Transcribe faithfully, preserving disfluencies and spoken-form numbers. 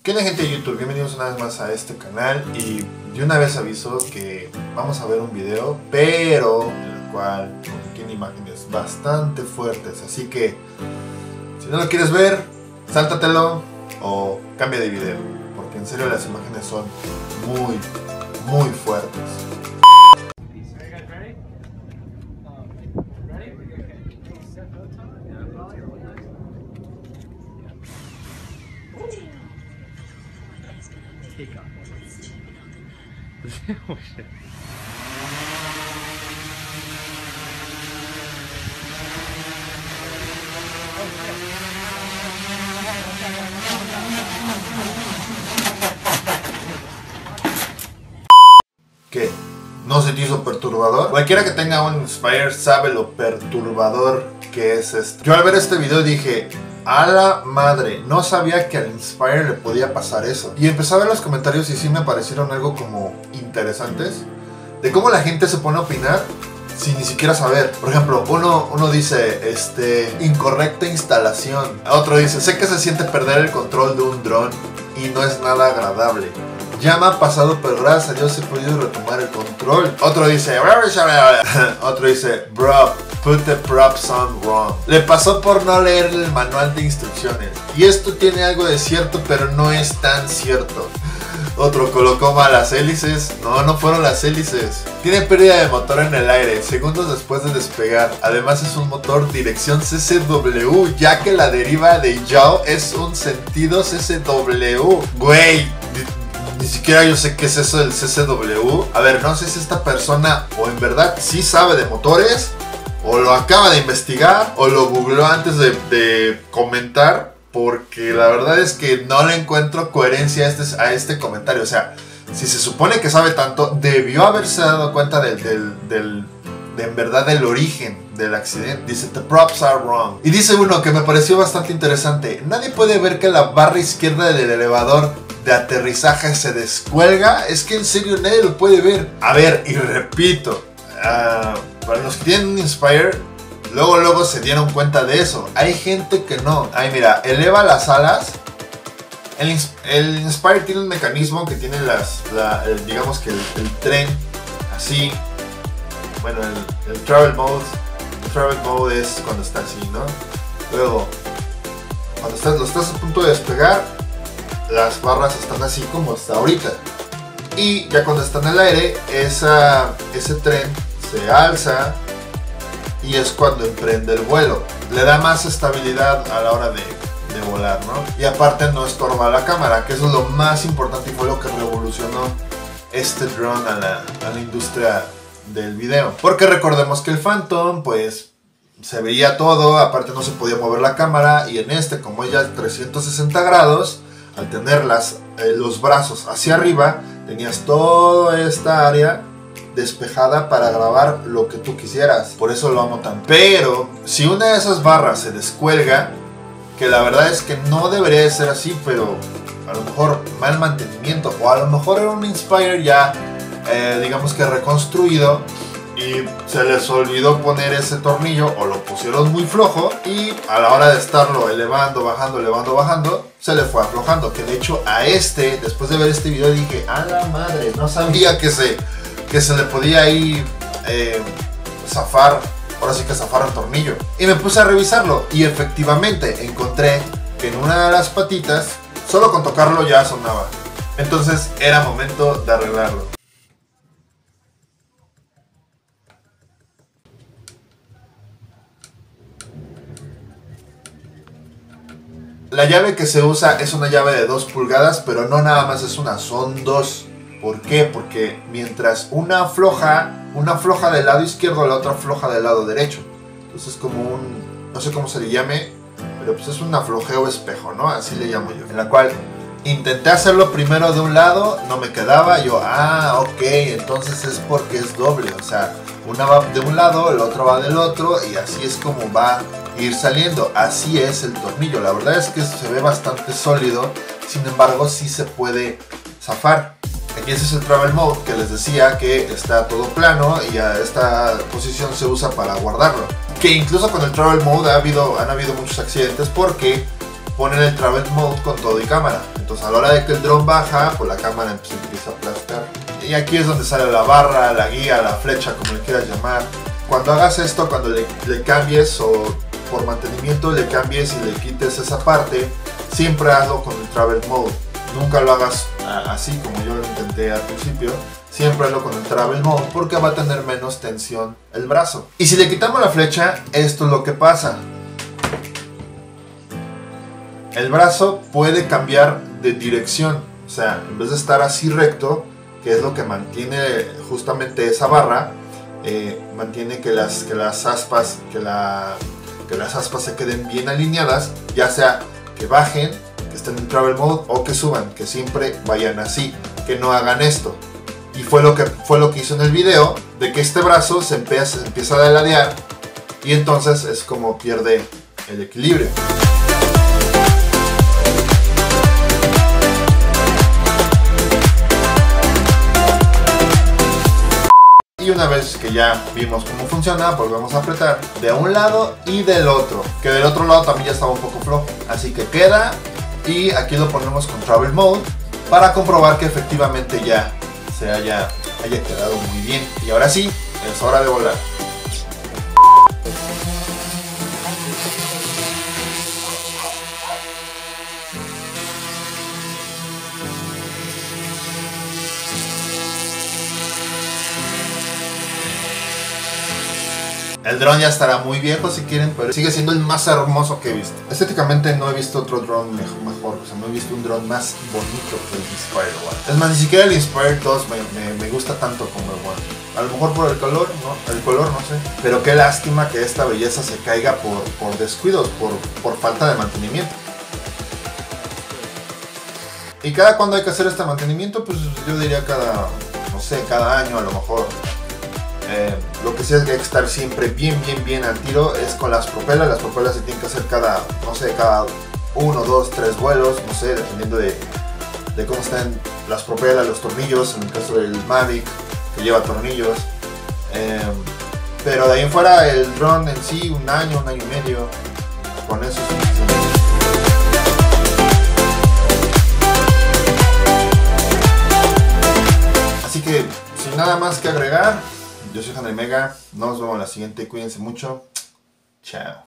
¿Qué onda, gente de YouTube? Bienvenidos una vez más a este canal. Y de una vez aviso que vamos a ver un video, pero en el cual contiene imágenes bastante fuertes. Así que si no lo quieres ver, sáltatelo o cambia de video, porque en serio las imágenes son muy, muy fuertes. Oh shit. ¿Qué? ¿No se te hizo perturbador? Cualquiera que tenga un Inspire sabe lo perturbador que es esto. Yo al ver este video dije, a la madre, no sabía que al Inspire le podía pasar eso. Y empecé a ver los comentarios y sí me parecieron algo como interesantes, de cómo la gente se pone a opinar sin ni siquiera saber. Por ejemplo, uno, uno dice, este, incorrecta instalación. Otro dice, sé que se siente perder el control de un dron y no es nada agradable. Ya me ha pasado, pero gracias a Dios he podido retomar el control. Otro dice, otro dice, bro, put the props on wrong. Le pasó por no leer el manual de instrucciones. Y esto tiene algo de cierto, pero no es tan cierto. Otro colocó mal las hélices. No, no fueron las hélices. Tiene pérdida de motor en el aire, segundos después de despegar. Además es un motor dirección C C W, ya que la deriva de yaw es un sentido C C W. Güey, ni siquiera yo sé qué es eso del C C W. A ver, no sé si esta persona o en verdad sí sabe de motores, o lo acaba de investigar, o lo googleó antes de, de comentar, porque la verdad es que no le encuentro coherencia a este, a este comentario. O sea, si se supone que sabe tanto, debió haberse dado cuenta del, del, del, de en verdad del origen del accidente. Dice, the props are wrong. Y dice uno que me pareció bastante interesante, nadie puede ver que la barra izquierda del elevador de aterrizaje se descuelga. Es que en serio nadie lo puede ver. A ver, y repito, uh, para los que tienen un Inspire, luego luego se dieron cuenta de eso. Hay gente que no. Ay, mira, eleva las alas. El, el Inspire tiene un mecanismo que tiene las, la, el, digamos que el, el tren así. Bueno, el, el travel mode. El travel mode es cuando está así, ¿no? Luego, cuando estás, lo estás a punto de despegar, las barras están así como hasta ahorita. Y ya cuando está en el aire, esa, ese tren se alza y es cuando emprende el vuelo. Le da más estabilidad a la hora de, de volar, ¿no? Y aparte no estorba la cámara, que eso es lo más importante y fue lo que revolucionó este drone a la, a la industria del video. Porque recordemos que el Phantom, pues, se veía todo, aparte no se podía mover la cámara, y en este, como ya trescientos sesenta grados, al tener las, eh, los brazos hacia arriba, tenías toda esta área despejada para grabar lo que tú quisieras. Por eso lo amo tanto. Pero si una de esas barras se descuelga, que la verdad es que no debería de ser así, pero a lo mejor mal mantenimiento, o a lo mejor era un Inspire ya eh, digamos que reconstruido y se les olvidó poner ese tornillo, o lo pusieron muy flojo, y a la hora de estarlo elevando, bajando, elevando, bajando, se le fue aflojando. Que de hecho a este, después de ver este video, dije, a la madre, no sabía que se, que se le podía ahí eh, zafar, ahora sí que zafar el tornillo. Y me puse a revisarlo, y efectivamente encontré que en una de las patitas, solo con tocarlo ya sonaba. Entonces era momento de arreglarlo. La llave que se usa es una llave de dos pulgadas, pero no nada más es una, son dos. ¿Por qué? Porque mientras una afloja, una afloja del lado izquierdo, la otra afloja del lado derecho. Entonces es como un, no sé cómo se le llame, pero pues es un aflojeo espejo, ¿no? Así le llamo yo. En la cual intenté hacerlo primero de un lado, no me quedaba, yo, ah, ok, entonces es porque es doble. O sea, una va de un lado, el otro va del otro, y así es como va ir saliendo. Así es el tornillo. La verdad es que se ve bastante sólido, sin embargo sí se puede zafar. Aquí ese es el travel mode que les decía, que está todo plano y a esta posición se usa para guardarlo. Que incluso con el travel mode ha habido, han habido muchos accidentes porque ponen el travel mode con todo y cámara. Entonces a la hora de que el dron baja, pues la cámara se empieza a aplastar. Y aquí es donde sale la barra, la guía, la flecha, como le quieras llamar. Cuando hagas esto, cuando le, le cambies o por mantenimiento le cambies y le quites esa parte, siempre hazlo con el Travel Mode. Nunca lo hagas así como yo lo intenté al principio. Siempre hazlo con el Travel Mode porque va a tener menos tensión el brazo. Y si le quitamos la flecha, esto es lo que pasa. El brazo puede cambiar de dirección. O sea, en vez de estar así recto, que es lo que mantiene justamente esa barra, eh, mantiene que las, que las aspas, que, la, que las aspas se queden bien alineadas, ya sea que bajen, que estén en Travel Mode o que suban, que siempre vayan así, que no hagan esto. Y fue lo que, fue lo que hizo en el video, de que este brazo se empieza, se empieza a deladear y entonces es como pierde el equilibrio. Y una vez que ya vimos cómo funciona, volvemos a apretar de un lado y del otro, que del otro lado también ya estaba un poco flojo, así que queda. Y aquí lo ponemos con Travel Mode para comprobar que efectivamente ya se haya, haya quedado muy bien. Y ahora sí, es hora de volar. El dron ya estará muy viejo si quieren, pero sigue siendo el más hermoso que he visto. Estéticamente no he visto otro dron mejor, o sea, no he visto un dron más bonito que el Inspire One. Es más, ni siquiera el Inspire dos me, me, me gusta tanto como el One. A lo mejor por el color, ¿no? El color, no sé. Pero qué lástima que esta belleza se caiga por, por descuidos, por, por falta de mantenimiento. ¿Y cada cuándo hay que hacer este mantenimiento? Pues yo diría cada, no sé, cada año a lo mejor. Eh, lo que sí es que hay que estar siempre bien, bien, bien al tiro es con las propelas. Las propelas se tienen que hacer cada, no sé, cada uno, dos, tres vuelos, no sé, dependiendo de, de cómo están las propelas, los tornillos, en el caso del Mavic, que lleva tornillos. Eh, pero de ahí en fuera el dron en sí, un año, un año y medio, con eso es suficiente. Así que, sin nada más que agregar, yo soy Henry Mega, nos vemos en la siguiente, cuídense mucho, chao.